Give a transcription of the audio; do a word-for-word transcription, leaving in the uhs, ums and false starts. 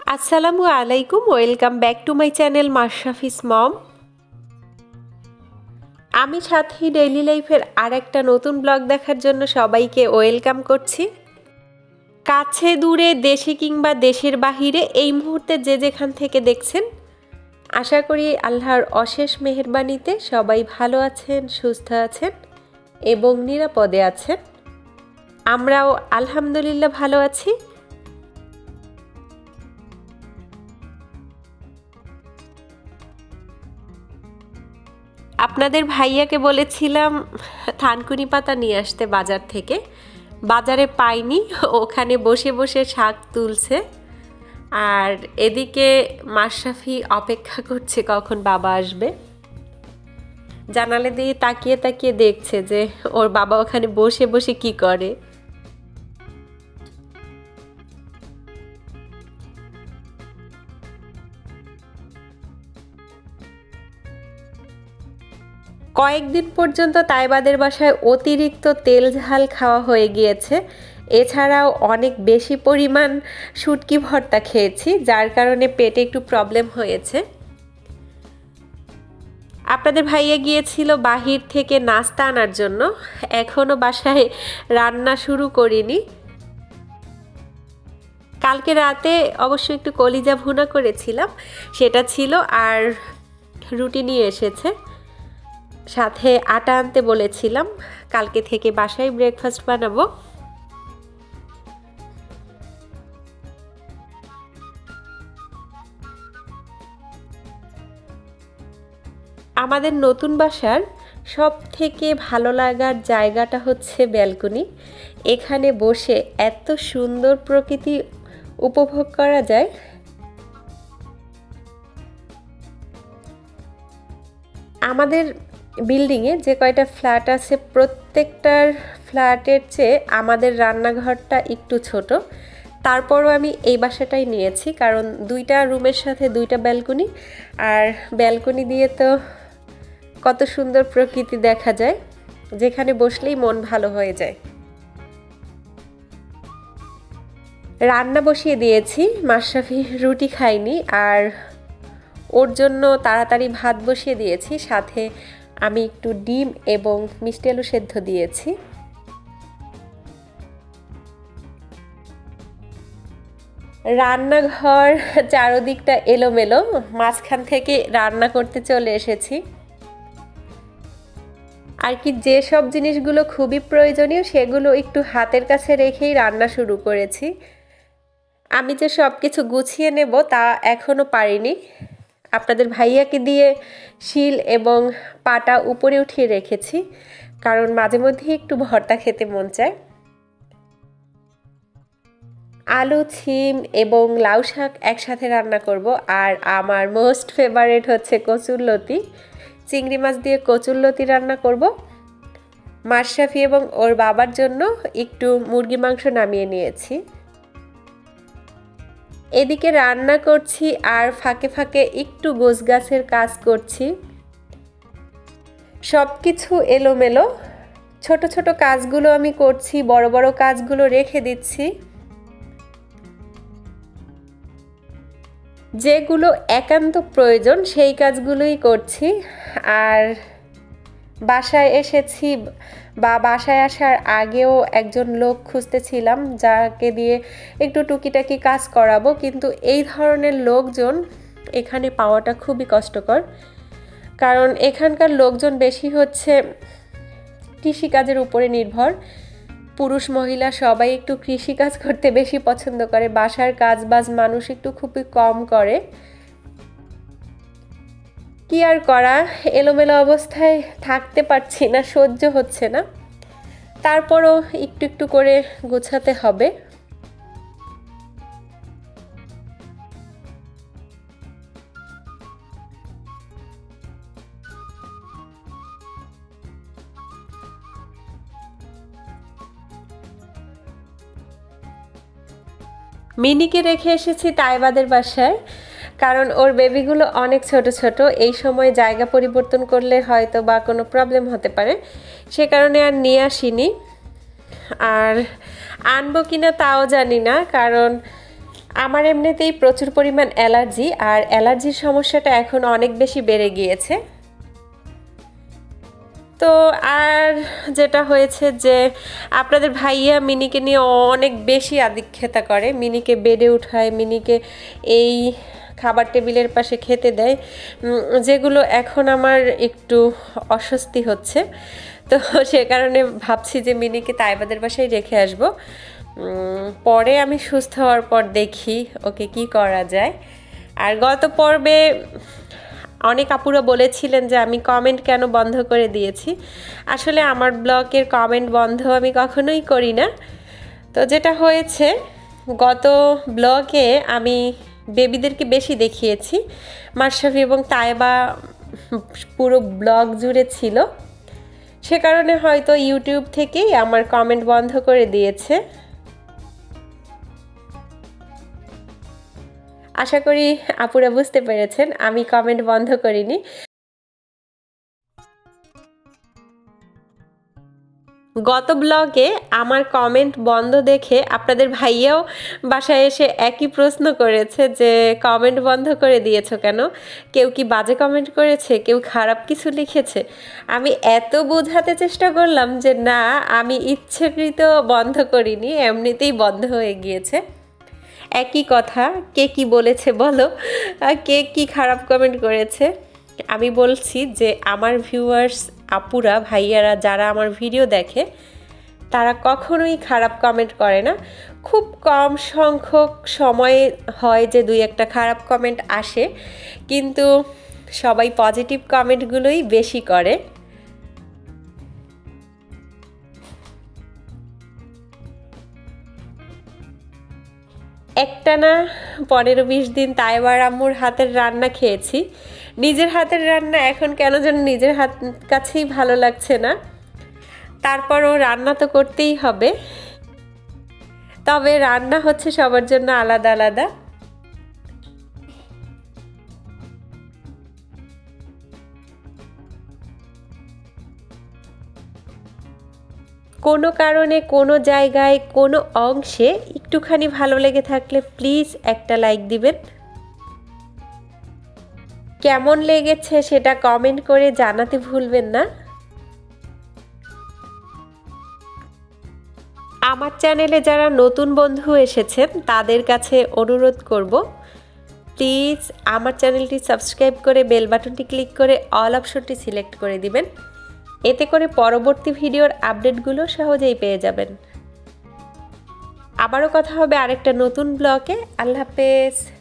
আসসালামু আলাইকুম, welcome back to my channel Mashrafi's mom. আমি সাথী ডেইলি লাইফের আর একটা নতুন ব্লগ দেখার জন্য সবাইকে ওয়েলকাম করছি। কাছে দূরে, দেশে কিংবা দেশের বাহিরে এই মুহূর্তে যে যেখান থেকে দেখছেন, আশা করি আল্লাহর অশেষ মেহেরবানিতে সবাই ভালো আছেন, সুস্থ আছেন এবং নিরাপদে আছেন। আমরাও আলহামদুলিল্লাহ ভালো আছি। আপনাদের ভাইয়াকে বলেছিলাম থানকুনি পাতা নিয়ে আসতে বাজার থেকে, বাজারে পাইনি, ওখানে বসে বসে শাক তুলছে। আর এদিকে মাশরাফি অপেক্ষা করছে কখন বাবা আসবে। জানালা দিয়ে তাকিয়ে তাকিয়ে দেখছে যে ওর বাবা ওখানে বসে বসে কি করে। কয়েকদিন পর্যন্ত তাইবাদের বাসায় অতিরিক্ত তেল ঝাল খাওয়া হয়ে গিয়েছে। এছাড়াও অনেক বেশি পরিমাণ শুটকি ভর্তা খেয়েছি, যার কারণে পেটে একটু প্রবলেম হয়েছে। আপনাদের ভাইয়া গিয়েছিল বাহির থেকে নাস্তা আনার জন্য, এখনও বাসায় রান্না শুরু করিনি। কালকে রাতে অবশ্য একটু কলিজা ভুনা করেছিলাম, সেটা ছিল, আর রুটি নিয়ে এসেছে। সাথে আটা আনতে বলেছিলাম, কালকে থেকে বাসায় ব্রেকফাস্ট বানাবো। আমাদের নতুন বাসার সব থেকে ভালো লাগার জায়গাটা হচ্ছে ব্যালকনি। এখানে বসে এত সুন্দর প্রকৃতি উপভোগ করা যায়। আমাদের বিল্ডিংয়ে যে কয়টা ফ্ল্যাট আছে, প্রত্যেকটার ফ্ল্যাটের চেয়ে আমাদের রান্নাঘরটা একটু ছোট। তারপরও আমি এই বাসাটাই নিয়েছি, কারণ দুইটা রুমের সাথে দুইটা ব্যালকনি, আর ব্যালকনি দিয়ে তো কত সুন্দর প্রকৃতি দেখা যায়, যেখানে বসলেই মন ভালো হয়ে যায়। রান্না বসিয়ে দিয়েছি, মাশরাফি রুটি খাইনি, আর ওর জন্য তাড়াতাড়ি ভাত বসিয়ে দিয়েছি। সাথে আমি একটু ডিম এবং মিষ্টি আলু সেদ্ধ দিয়েছি। রান্নাঘর চারদিকটা এলোমেলো, মাঝখান থেকে রান্না করতে চলে এসেছি। আর কি, যেসব জিনিসগুলো খুবই প্রয়োজনীয় সেগুলো একটু হাতের কাছে রেখেই রান্না শুরু করেছি। আমি যে সব কিছু গুছিয়ে নেব তা এখনও পারিনি। আপনাদের ভাইয়াকে দিয়ে শিল এবং পাটা উপরে উঠিয়ে রেখেছি, কারণ মাঝে মধ্যে একটু ভর্তা খেতে মন চায়। আলু, ছিম এবং লাউ শাক একসাথে রান্না করব। আর আমার মোস্ট ফেভারিট হচ্ছে কচুরলতি, চিংড়ি মাছ দিয়ে কচুরলতি রান্না করব। মাশরাফি এবং ওর বাবার জন্য একটু মুরগি মাংস নামিয়ে নিয়েছি। এদিকে রান্না করছি আর ফাঁকে ফাঁকে একটু গোছগাছের কাজ করছি। সব কিছু এলোমেলো, ছোট ছোট কাজগুলো আমি করছি, বড় বড় কাজগুলো রেখে দিচ্ছি। যেগুলো একান্ত প্রয়োজন সেই কাজগুলোই করছি। আর বাসায় এসেছি, বা বাসায় আসার আগেও একজন লোক খুঁজতেছিলাম যাকে দিয়ে একটু টুকিটাকি কাজ করাবো, কিন্তু এই ধরনের লোকজন এখানে পাওয়াটা খুবই কষ্টকর, কারণ এখানকার লোকজন বেশি হচ্ছে কৃষিকাজের উপরে নির্ভর। পুরুষ মহিলা সবাই একটু কৃষিকাজ করতে বেশি পছন্দ করে, বাসার কাজ বাজ মানুষ একটু খুবই কম করে। কি আর করা, এলোমেলো অবস্থায় থাকতে পারছি না, সহ্য হচ্ছে না। তারপরও একটু একটু করে গোছাতে হবে। মিনিকে রেখে এসেছি তাইবাদের বাসায়, কারণ ওর বেবিগুলো অনেক ছোট ছোট। এই সময় জায়গা পরিবর্তন করলে হয়তো বা কোনো প্রবলেম হতে পারে, সে কারণে আর নিয়ে আসিনি। আর আনবো কিনা তাও জানি না, কারণ আমার এমনিতেই প্রচুর পরিমাণ অ্যালার্জি, আর অ্যালার্জির সমস্যাটা এখন অনেক বেশি বেড়ে গিয়েছে। তো আর যেটা হয়েছে যে আপনাদের ভাইয়া মিনিকে নিয়ে অনেক বেশি আদিক্ষেতা করে, মিনিকে বেডে উঠায়, মিনিকে এই খাবার টেবিলের পাশে খেতে দেয়, যেগুলো এখন আমার একটু অস্বস্তি হচ্ছে। তো সে কারণে ভাবছি যে মিনিকে তাইবাদের বাসায় রেখে আসব, পরে আমি সুস্থ হওয়ার পর দেখি ওকে কি করা যায়। আর গত পর্বে অনেক আপুরা বলেছিলেন যে আমি কমেন্ট কেন বন্ধ করে দিয়েছি। আসলে আমার ব্লগের কমেন্ট বন্ধ আমি কখনোই করি না। তো যেটা হয়েছে, গত ব্লগে আমি বেবিদেরকে বেশি দেখিয়েছি, মাশরাফি এবং তাইবা পুরো ব্লগ জুড়ে ছিল, সে কারণে হয়তো ইউটিউব থেকেই আমার কমেন্ট বন্ধ করে দিয়েছে। আশা করি আপুরা বুঝতে পেরেছেন আমি কমেন্ট বন্ধ করিনি। গত ব্লগে আমার কমেন্ট বন্ধ দেখে আপনাদের ভাইয়াও বাসায় এসে একই প্রশ্ন করেছে যে কমেন্ট বন্ধ করে দিয়েছো কেন, কেউ কি বাজে কমেন্ট করেছে, কেউ খারাপ কিছু লিখেছে। আমি এত বোঝাতে চেষ্টা করলাম যে না, আমি ইচ্ছাকৃত বন্ধ করিনি, এমনিতেই বন্ধ হয়ে গিয়েছে। একই কথা, কে কি বলেছে বলো, কে কি খারাপ কমেন্ট করেছে। আমি বলছি যে আমার ভিউয়ার্স আপুরা ভাইয়ারা যারা আমার ভিডিও দেখে তারা কখনোই খারাপ কমেন্ট করে না। খুব কম সংখ্যক সময়ে হয় যে দুই একটা খারাপ কমেন্ট আসে, কিন্তু সবাই পজিটিভ কমেন্টগুলোই বেশি করে। একটানা পনেরো বিশ দিন তাইবার আম্মুর হাতের রান্না খেয়েছি। নিজের হাতের রান্না এখন কেন যেন নিজের হাত কাছেই ভালো লাগছে না, তারপরও রান্না তো করতেই হবে। তবে রান্না হচ্ছে সবার জন্য আলাদা আলাদা। কোনো কারণে কোনো জায়গায় কোনো অংশে একটুখানি ভালো লেগে থাকলে প্লিজ একটা লাইক দিবেন। কেমন লেগেছে সেটা কমেন্ট করে জানাতে ভুলবেন না। আমার চ্যানেলে যারা নতুন বন্ধু এসেছেন তাদের কাছে অনুরোধ করব, প্লিজ আমার চ্যানেলটি সাবস্ক্রাইব করে বেল বাটনটি ক্লিক করে অল অপশনটি সিলেক্ট করে দিবেন। এতে করে পরবর্তী ভিডিওর আপডেটগুলো সহজেই পেয়ে যাবেন। আবারও কথা হবে আরেকটা নতুন ব্লগে। আল্লাহ হাফেজ।